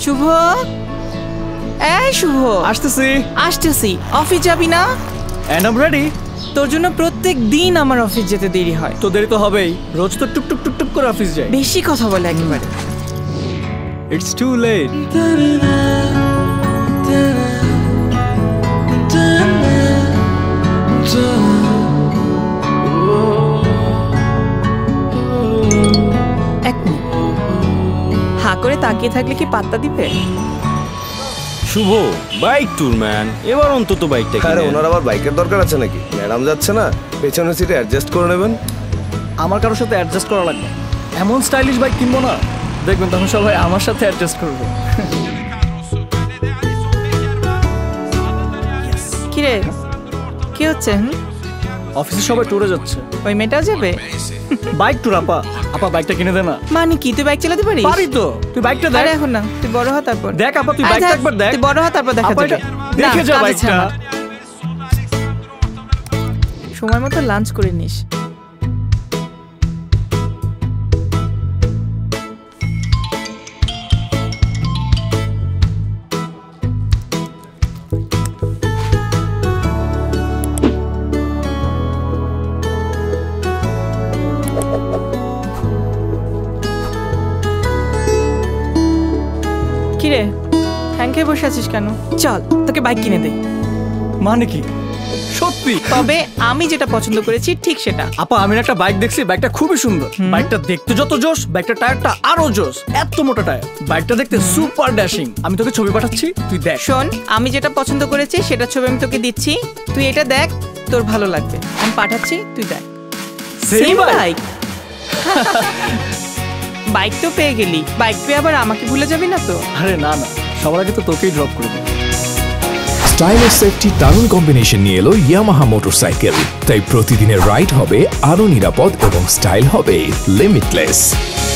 শুভ, এই শুভ, আসতেছি। অফিস যাবি না? And I'm ready. তোর জন্য প্রত্যেক দিন আমার অফিস যেতে দেরি হয়। তো দেরি তো হবেই, রোজ তো টুক টুক টুক করে অফিস যাই। বেশি কথা বলে একেবারে। It's too late. এক মিনিট, হাঁ করে তাকিয়ে থাকলে কি পাত্তা দিবে? শুভ, বাইক ট্যুর ম্যান, এবার অন্তত বাইকটা কিনে। আরে ওনার আবার বাইকের দরকার আছে নাকি? ম্যাডাম যাচ্ছে না, পেছনের সিটে অ্যাডজাস্ট করে নেবেন। আমার কারোর সাথে অ্যাডজাস্ট করা লাগবে, এমন স্টাইলিশ বাইক কিনবো না, দেখবেন তখন সবাই আমার সাথে অ্যাডজাস্ট করবে। কিরে, কি হচ্ছে? অফিসে সবাই ট্যুরে যাচ্ছে। ওই মেয়েটাও যাবে? বাইক ট্যুর আপা, আপা বাইকটা কিনে দে না। মানে কি তুই বাইক চালাতে পারিস? পারি তো, তুই বাইকটা দেখ। আরে এখন না, তুই বড় হ তারপর দেখ আপা, তুই বাইকটা একবার দেখ। তুই বড় হ তারপর দেখা আপা, যাবে। দেখে যা বাইকটা। সময় মতো লাঞ্চ করে নিস। কিরে, হ্যাং খেয়ে বসে আছিস কেন? চল তোকে বাইক কিনে দেই। মানে কি? সত্যি? তবে আমি যেটা পছন্দ করেছি ঠিক সেটা। আপা, আমি একটা বাইক দেখছি, বাইকটা খুবই সুন্দর। বাইকটা দেখতে যত জোশ, বাইকটা টায়ারটা আরো জোশ, এত মোটা টায়ার। বাইকটা দেখতে সুপার ড্যাশিং। আমি তোকে ছবি পাঠাচ্ছি, তুই দেখ। শোন, আমি যেটা পছন্দ করেছি সেটা ছবি আমি তোকে দিচ্ছি, তুই এটা দেখ, তোর ভালো লাগবে। আমি পাঠাচ্ছি, তুই দেখ। Same bike? বাইক তো পেয়ে গেলি, বাইক পেয়ে আবার আমাকে ভুলে যাবি না তো? আরে না না, সবার আগে তো তোকেই ড্রপ করে দেব। স্টাইল ও সেফটি দারুণ কম্বিনেশন নিয়ে এলো ইয়ামাহা মোটরসাইকেল। তাই প্রতিদিনের রাইড হবে আরো নিরাপদ এবং স্টাইল হবে লিমিটলেস।